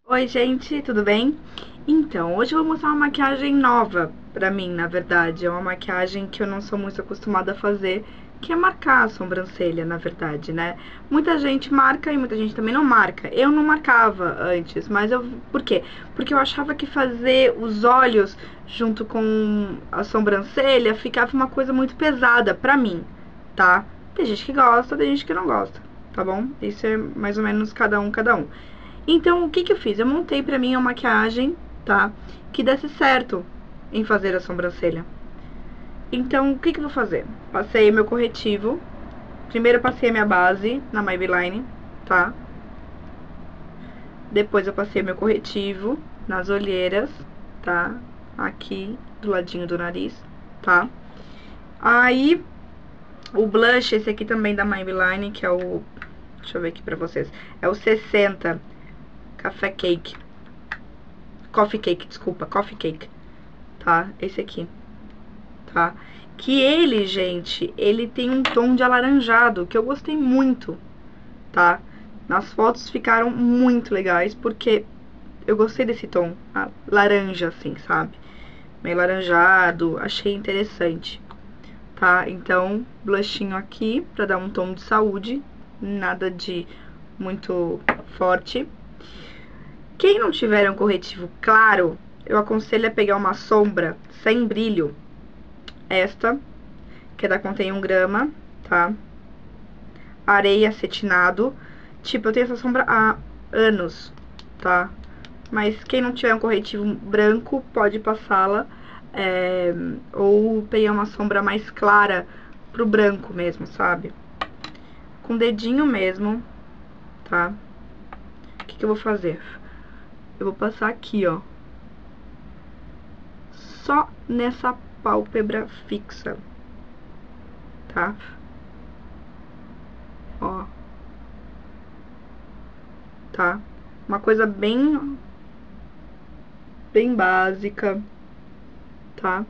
Oi, gente, tudo bem? Então, hoje eu vou mostrar uma maquiagem nova pra mim, na verdade. É uma maquiagem que eu não sou muito acostumada a fazer, que é marcar a sobrancelha, na verdade, né? Muita gente marca e muita gente também não marca. Eu não marcava antes, mas eu... Por quê? Porque eu achava que fazer os olhos junto com a sobrancelha ficava uma coisa muito pesada pra mim, tá? Tem gente que gosta, tem gente que não gosta, tá bom? Isso é mais ou menos cada um, cada um. Então, o que que eu fiz? Eu montei pra mim uma maquiagem, tá? Que desse certo em fazer a sobrancelha. Então, o que que eu vou fazer? Passei meu corretivo. Primeiro eu passei a minha base na Maybelline, tá? Depois eu passei meu corretivo nas olheiras, tá? Aqui, do ladinho do nariz, tá? Aí, o blush, esse aqui também da Maybelline, que é o... Deixa eu ver aqui pra vocês. É o 60 Café Cake. Coffee Cake, desculpa, Coffee Cake, tá? Esse aqui, tá? Que ele, gente, ele tem um tom de alaranjado, que eu gostei muito, tá? Nas fotos ficaram muito legais, porque eu gostei desse tom, laranja, assim, sabe? Meio laranjado, achei interessante, tá? Então, blushinho aqui, pra dar um tom de saúde, nada de muito forte. Quem não tiver um corretivo claro, eu aconselho a pegar uma sombra sem brilho. Esta, que é da Contém 1 grama, tá? Areia acetinado. Tipo, eu tenho essa sombra há anos, tá? Mas quem não tiver um corretivo branco, pode passá-la. Ou pegar uma sombra mais clara pro branco mesmo, sabe? Com dedinho mesmo, tá? O que que eu vou fazer? Eu vou passar aqui, ó. Só nessa pálpebra fixa, tá? Ó. Tá? Uma coisa bem básica, tá?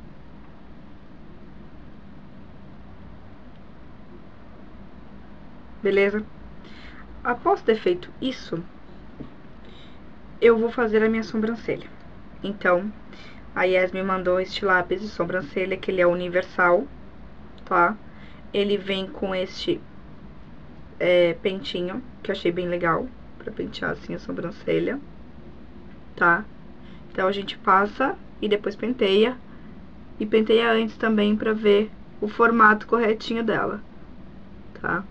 Beleza? Após ter feito isso, eu vou fazer a minha sobrancelha. Então, a Yes me mandou este lápis de sobrancelha, que ele é universal, tá? Ele vem com este pentinho, que eu achei bem legal, pra pentear assim a sobrancelha, tá? Então, a gente passa e depois penteia. E penteia antes também pra ver o formato corretinho dela, tá?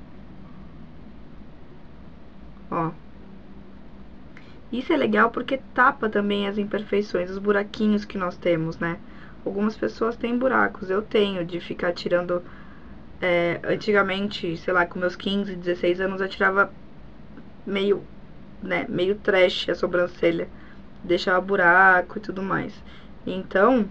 Ó. Isso é legal porque tapa também as imperfeições, os buraquinhos que nós temos, né? Algumas pessoas têm buracos, eu tenho, de ficar tirando... antigamente, sei lá, com meus 15, 16 anos, eu tirava meio, né, meio trash a sobrancelha. Deixava buraco e tudo mais. Então,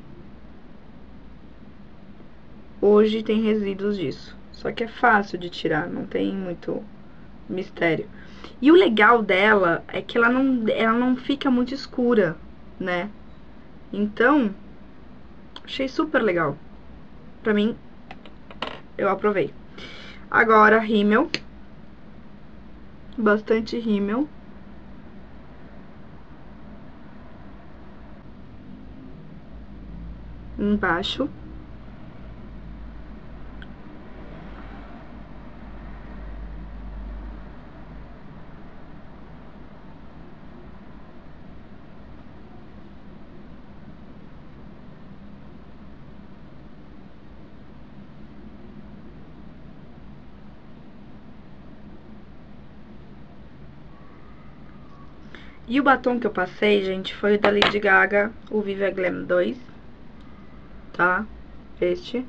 hoje tem resíduos disso. Só que é fácil de tirar, não tem muito mistério. E o legal dela é que ela não fica muito escura, né? Então, achei super legal. Pra mim, eu aprovei. Agora, rímel. Bastante rímel. Embaixo. E o batom que eu passei, gente, foi o da Lady Gaga, o Viva Glam 2, tá? Este.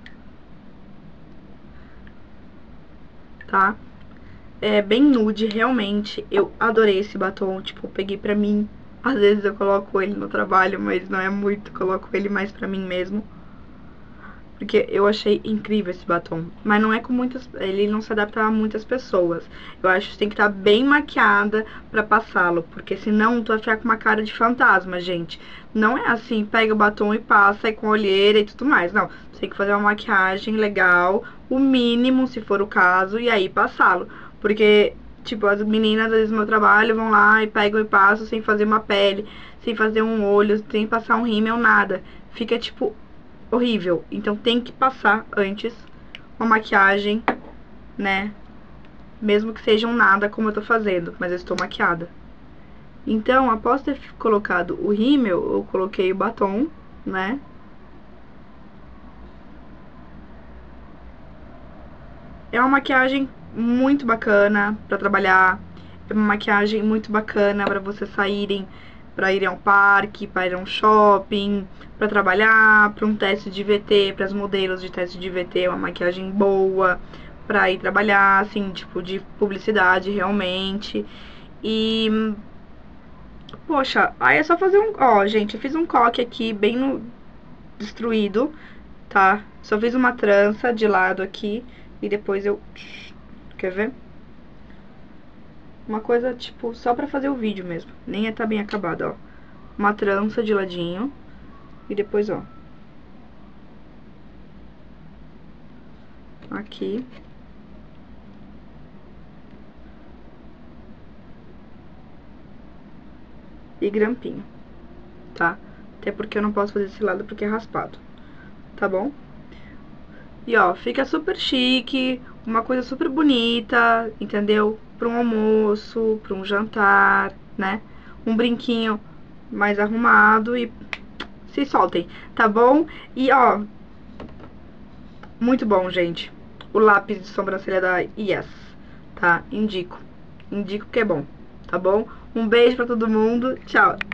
Tá? É bem nude, realmente. Eu adorei esse batom, tipo, eu peguei pra mim. Às vezes eu coloco ele no trabalho, mas não é muito, coloco ele mais pra mim mesmo. Porque eu achei incrível esse batom. Mas não é com muitas... Ele não se adapta a muitas pessoas. Eu acho que você tem que estar bem maquiada pra passá-lo. Porque senão tu vai ficar com uma cara de fantasma, gente. Não é assim, pega o batom e passa, e com olheira e tudo mais. Não, você tem que fazer uma maquiagem legal, o mínimo, se for o caso, e aí passá-lo. Porque Tipo, as meninas, às vezes, do meu trabalho vão lá e pegam e passam sem fazer uma pele, sem fazer um olho, sem passar um rímel, nada. Fica, tipo, horrível. Então tem que passar antes uma maquiagem, né? Mesmo que seja um nada como eu tô fazendo, mas eu estou maquiada. Então, após ter colocado o rímel, eu coloquei o batom, né? É uma maquiagem muito bacana pra trabalhar. É uma maquiagem muito bacana pra vocês saírem, pra irem ao parque, pra ir a um shopping, pra trabalhar, pra um teste de VT, pras modelos de teste de VT, uma maquiagem boa pra ir trabalhar, assim, tipo, de publicidade realmente. E, poxa, aí é só fazer um... Ó, gente, eu fiz um coque aqui bem no... destruído, tá? Só fiz uma trança de lado aqui e depois eu... Quer ver? Uma coisa, tipo, só pra fazer o vídeo mesmo. Nem tá bem acabado, ó. Uma trança de ladinho. E depois, ó. Aqui. E grampinho, tá? Até porque eu não posso fazer esse lado porque é raspado. Tá bom? E, ó, fica super chique. Uma coisa super bonita, entendeu? Pra um almoço, pra um jantar, né? Um brinquinho mais arrumado e se soltem, tá bom? E, ó, muito bom, gente. O lápis de sobrancelha da Yes, tá? Indico. Indico que é bom, tá bom? Um beijo pra todo mundo. Tchau.